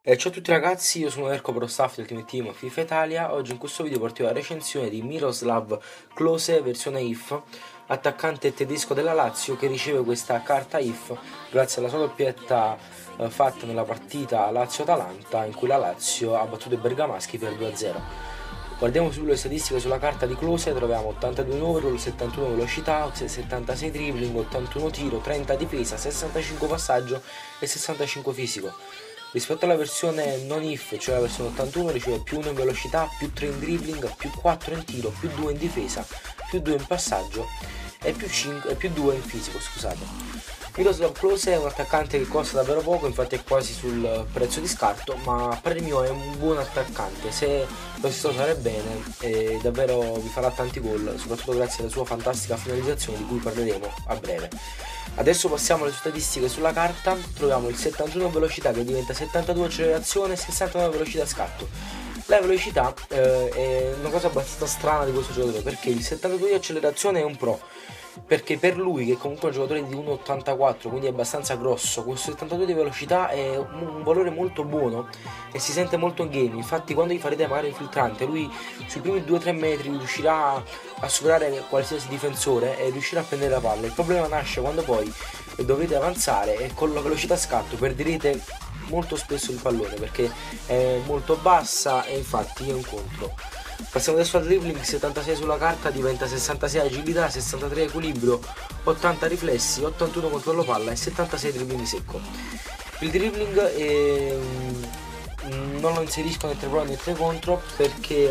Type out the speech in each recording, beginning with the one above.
Ciao a tutti ragazzi, io sono Erco Pro Staff del Team Team FIFA Italia. Oggi in questo video porto la recensione di Miroslav Klose versione IF, attaccante tedesco della Lazio, che riceve questa carta IF grazie alla sua doppietta fatta nella partita Lazio-Atalanta, in cui la Lazio ha battuto i bergamaschi per 2-0. Guardiamo subito le statistiche sulla carta di Klose. Troviamo 82 numero, 71 velocità, 76 dribbling, 81 tiro, 30 difesa, 65 passaggio e 65 fisico. Rispetto alla versione non IF, cioè la versione 81, riceve più 1 in velocità, più 3 in dribbling, più 4 in tiro, più 2 in difesa, più 2 in passaggio e più 2 in fisico, scusate. Miroslav Klose è un attaccante che costa davvero poco, infatti è quasi sul prezzo di scarto, ma a parer mio è un buon attaccante. Se lo si sa usare bene, davvero vi farà tanti gol, soprattutto grazie alla sua fantastica finalizzazione, di cui parleremo a breve. Adesso passiamo alle statistiche sulla carta. Troviamo il 71 velocità che diventa 72 accelerazione e 69 velocità scatto. La velocità è una cosa abbastanza strana di questo giocatore, perché il 72 di accelerazione è un pro, perché per lui, che comunque è un giocatore di 1,84, quindi è abbastanza grosso, questo 72 di velocità è un valore molto buono e si sente molto in game. Infatti quando gli farete magari il filtrante, lui sui primi 2-3 metri riuscirà a superare qualsiasi difensore e riuscirà a prendere la palla. Il problema nasce quando poi dovete avanzare e con la velocità scatto perderete molto spesso il pallone, perché è molto bassa e infatti è un contro. Passiamo adesso al dribbling. 76 sulla carta diventa 66 agilità, 63 equilibrio, 80 riflessi, 81 controllo palla e 76 dribbling secco. Il dribbling non lo inserisco né 3 pro né 3 contro, perché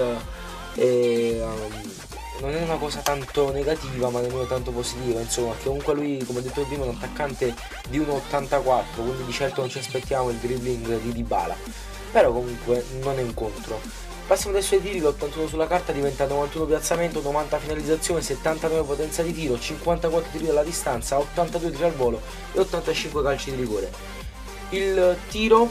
non è una cosa tanto negativa ma nemmeno tanto positiva, insomma, che comunque lui, come detto prima, è un attaccante di 1,84, quindi di certo non ci aspettiamo il dribbling di Dybala, però comunque non è un contro. Passiamo adesso ai tiri. L'81 sulla carta diventa 91 piazzamento, 90 finalizzazione, 79 potenza di tiro, 54 tiri dalla distanza, 82 tiri al volo e 85 calci di rigore. Il tiro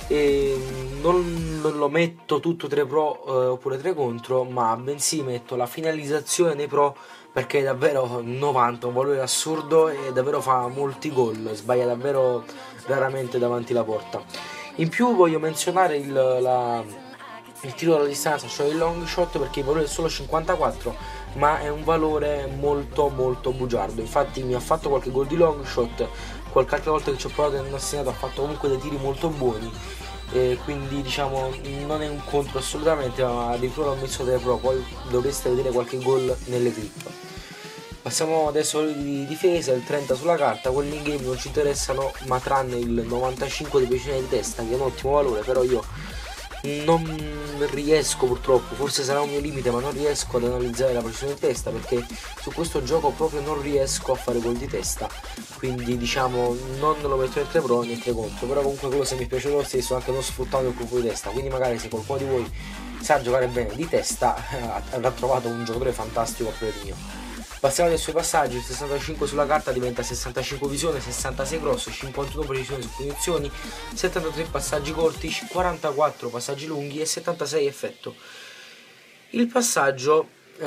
non lo metto tutto 3 pro oppure 3 contro, ma bensì metto la finalizzazione nei pro, perché è davvero 90, un valore assurdo e davvero fa molti gol, sbaglia davvero raramente davanti alla porta. In più voglio menzionare il tiro dalla distanza, cioè il long shot, perché il valore è solo 54, ma è un valore molto bugiardo. Infatti mi ha fatto qualche gol di long shot, qualche altra volta che ci ho provato e non ho segnato ha fatto comunque dei tiri molto buoni, quindi diciamo non è un contro assolutamente, ma addirittura l'ho messo 3 pro, poi dovreste vedere qualche gol nelle clip. Passiamo adesso alle difesa. Il 30 sulla carta, quelli in game non ci interessano, ma tranne il 95 di precisione di testa, che è un ottimo valore, però io non riesco, purtroppo, forse sarà un mio limite, ma non riesco ad analizzare la precisione di testa, perché su questo gioco proprio non riesco a fare gol di testa, quindi diciamo non lo metto né 3 pro né 3 contro. Però comunque quello, se mi piace lo stesso, anche non sfruttando il colpo di testa, quindi magari se qualcuno di voi sa giocare bene di testa avrà trovato un giocatore fantastico a parer mio. Passiamo adesso ai passaggi. Il 65 sulla carta diventa 65 visione, 66 grosso, 51 precisione su punizioni, 73 passaggi corti, 44 passaggi lunghi e 76 effetto. Il passaggio,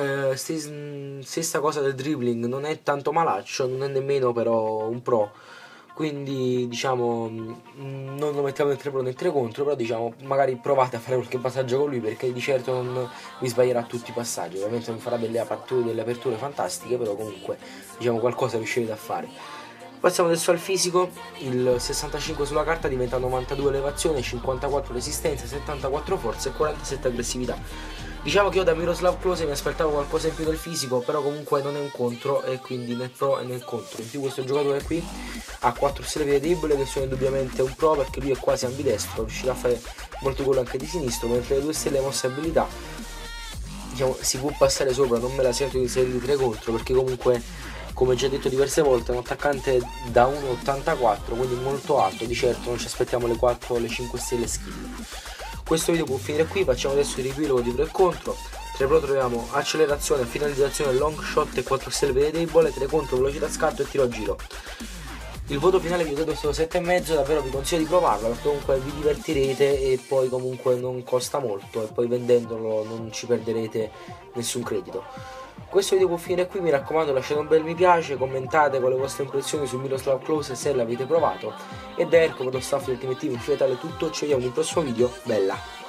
stessa cosa del dribbling, non è tanto malaccio, non è nemmeno però un pro, quindi diciamo non lo mettiamo né 3 pro né 3 contro, però diciamo magari provate a fare qualche passaggio con lui, perché di certo non vi sbaglierà tutti i passaggi. Ovviamente non farà delle aperture fantastiche, però comunque diciamo qualcosa riuscirete a fare. Passiamo adesso al fisico. Il 65 sulla carta diventa 92 elevazione, 54 resistenza, 74 forza e 47 aggressività. Diciamo che io da Miroslav Klose mi aspettavo qualcosa in più del fisico, però comunque non è un contro, e quindi nel pro e nel contro. In più questo giocatore qui ha 4 stelle di debole, che sono indubbiamente un pro, perché lui è quasi ambidestro, riuscirà a fare molti gol anche di sinistro, mentre le 2 stelle mosse abilità, diciamo, si può passare sopra, non me la sento di serie di 3 contro, perché comunque, come già detto diverse volte, è un attaccante da 1,84, quindi molto alto, di certo non ci aspettiamo le 4 o le 5 stelle skill. Questo video può finire qui. Facciamo adesso il riepilogo di pro e contro. 3 pro troviamo accelerazione, finalizzazione, long shot e 4 stelle per debole, 3 contro velocità scatto e tiro a giro. Il voto finale vi ho dato è stato 7,5, davvero vi consiglio di provarlo perché comunque vi divertirete e poi comunque non costa molto e poi vendendolo non ci perderete nessun credito. Questo video può finire qui, mi raccomando lasciate un bel mi piace, commentate con le vostre impressioni su Miroslav Klose se l'avete provato e da Erco per lo staff di Ultimate Team Filetale è tutto, ci vediamo in un prossimo video, bella!